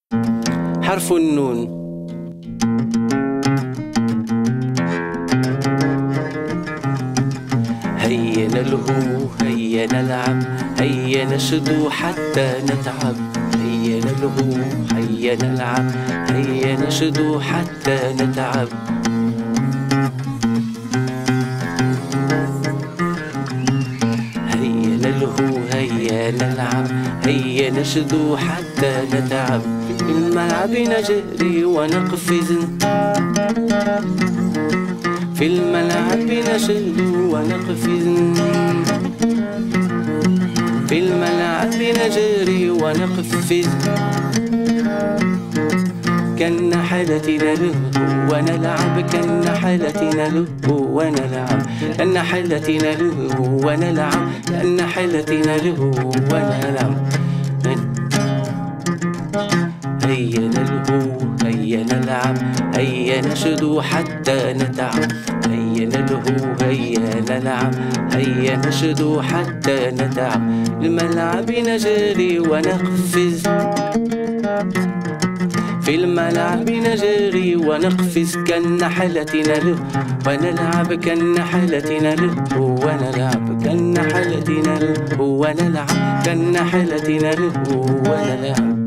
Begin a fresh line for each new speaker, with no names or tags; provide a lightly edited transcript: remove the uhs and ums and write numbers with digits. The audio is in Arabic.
حرف النون. هيا نلهو هيا نلعب هيا نشدو حتى نتعب. هيا نلهو هيا نلعب هيا نشدو حتى نتعب. هيا نلهو هيا نلعب هيا نشدو حتى نتعب. في الملعب نجري ونقفز، في الملعب نجري ونقفز، في الملعب نجري ونقفز. كالنحلة نلهو ونلعب، كالنحلة نلهو ونلعب، كالنحلة نلهو ونلعب، كالنحلة نلهو ونلعب. هيا نلهو هيا نلعب هيا نشدو حتى نتعب. هيا نلهو هيا نلعب هيا نشدو حتى نتعب. الملعب نجري ونقفز، في الملعب نجري ونقفز. كالنحلة نلهو ونلعب، كالنحلة نلهو ونلعب، كالنحلة نلهو ونلعب، كالنحلة نلهو ونلعب.